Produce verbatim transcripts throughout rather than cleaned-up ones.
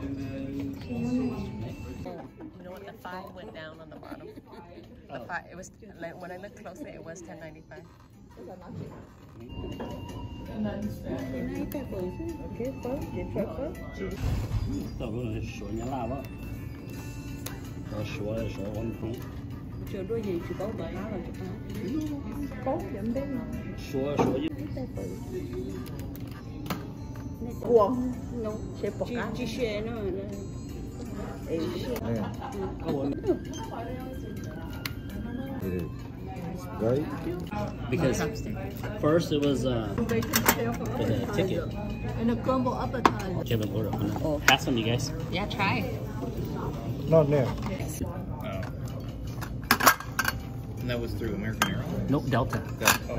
know what? The five went down on the bottom. The five, it was like, when I looked closely, it was ten ninety-five. Okay, first, you try first. Chờ đôi gì chị có bà là chị ta. Có giảm bé mà. Sủa sủa với. Ủa, nó sẽ bỏ cá. Chị xe nó. Right? Because first it was uh, the ticket. And a crumble appetizer. Give an order. Oh. Pass on, you guys. Yeah, try. Not now. And that was through American Airlines? Nope, Delta. Delta.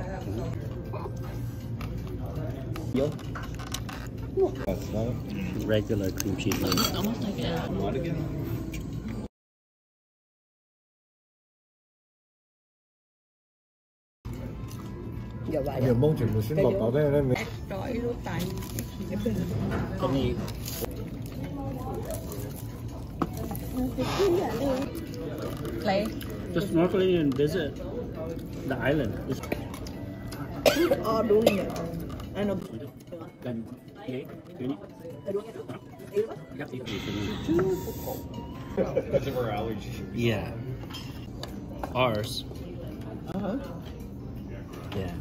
Yo. That's not Regular cream cheese. It's almost like a... What again? nhiều mong chuyện một xin một tàu đây đây mình Rồi luôn tại. Không nghĩ. Clay. Just snorkeling and visit the island. Food or doing it. I know. Then, okay, you Because of our allergies. Yeah. Ours. Uh-huh. Yeah.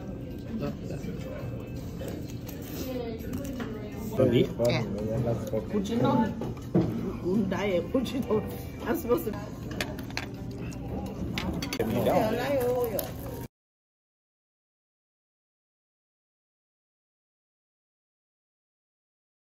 For me? Yeah. Would you not? Diet, would you not? I'm supposed to. You don't.